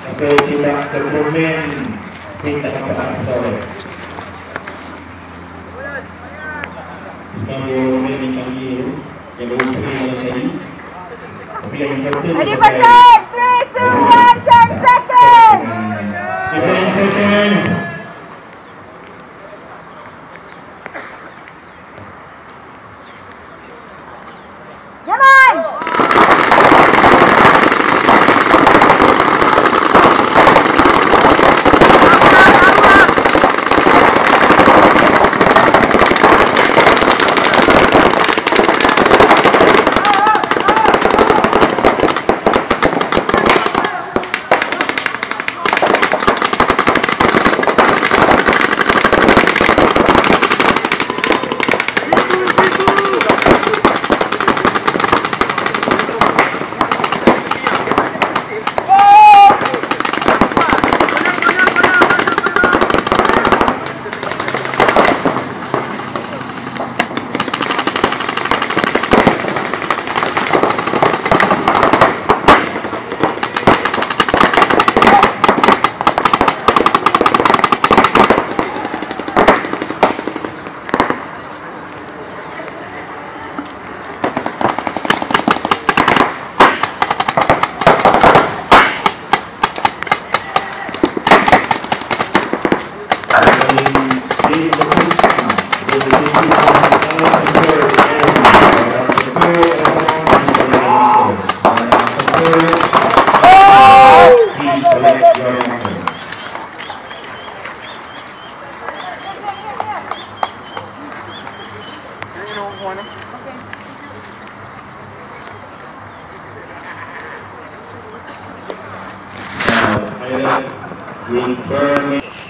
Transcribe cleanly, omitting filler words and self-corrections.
Tapi tidak dokumen tidak dapat soleh. Sekarang dokumen yang canggih yang baru terima tadi. Tapi yang penting. Ready for time. 3, 2, 1, 10 seconds. 10 seconds. Jalan. With